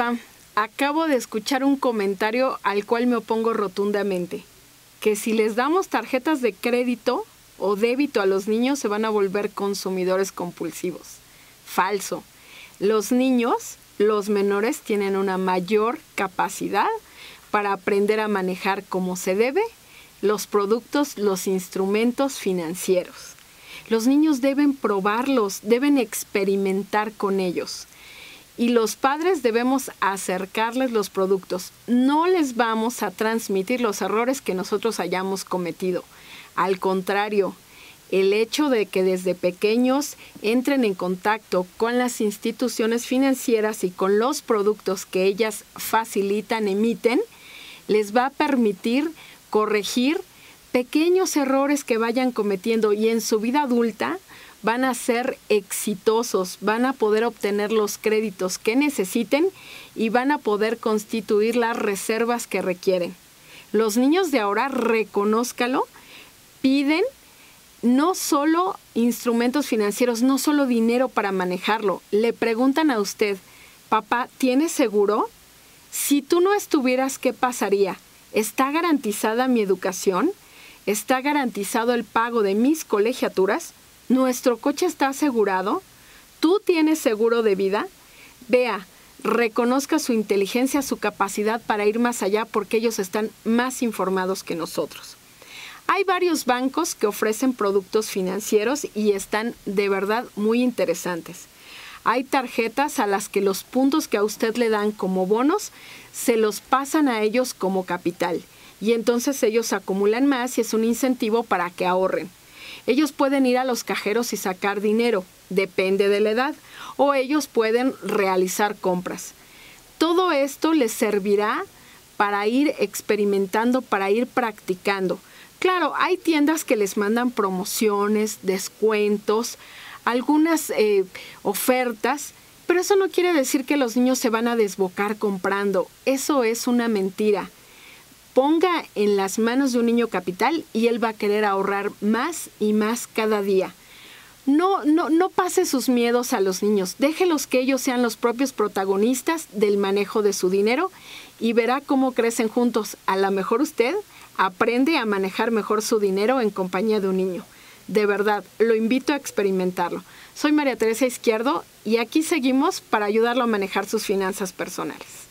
va. Acabo de escuchar un comentario al cual me opongo rotundamente. Que si les damos tarjetas de crédito o débito a los niños se van a volver consumidores compulsivos. Falso. Los niños, los menores, tienen una mayor capacidad para aprender a manejar como se debe los productos, los instrumentos financieros. Los niños deben probarlos, deben experimentar con ellos. Y los padres debemos acercarles los productos. No les vamos a transmitir los errores que nosotros hayamos cometido. Al contrario, el hecho de que desde pequeños entren en contacto con las instituciones financieras y con los productos que ellas facilitan, emiten, les va a permitir corregir pequeños errores que vayan cometiendo y en su vida adulta van a ser exitosos, van a poder obtener los créditos que necesiten y van a poder constituir las reservas que requieren. Los niños de ahora, reconózcalo, piden no solo instrumentos financieros, no solo dinero para manejarlo. Le preguntan a usted, papá, ¿tienes seguro? Si tú no estuvieras, ¿qué pasaría? ¿Está garantizada mi educación? ¿Está garantizado el pago de mis colegiaturas? ¿Nuestro coche está asegurado? ¿Tú tienes seguro de vida? Vea, reconozca su inteligencia, su capacidad para ir más allá porque ellos están más informados que nosotros. Hay varios bancos que ofrecen productos financieros y están de verdad muy interesantes. Hay tarjetas a las que los puntos que a usted le dan como bonos se los pasan a ellos como capital y entonces ellos acumulan más y es un incentivo para que ahorren. Ellos pueden ir a los cajeros y sacar dinero, depende de la edad, o ellos pueden realizar compras. Todo esto les servirá para ir experimentando, para ir practicando. Claro, hay tiendas que les mandan promociones, descuentos, algunas ofertas, pero eso no quiere decir que los niños se van a desbocar comprando. Eso es una mentira. Ponga en las manos de un niño capital y él va a querer ahorrar más y más cada día. No pase sus miedos a los niños. Déjelos que ellos sean los propios protagonistas del manejo de su dinero y verá cómo crecen juntos. A lo mejor usted aprende a manejar mejor su dinero en compañía de un niño. De verdad, lo invito a experimentarlo. Soy María Teresa Izquierdo y aquí seguimos para ayudarlo a manejar sus finanzas personales.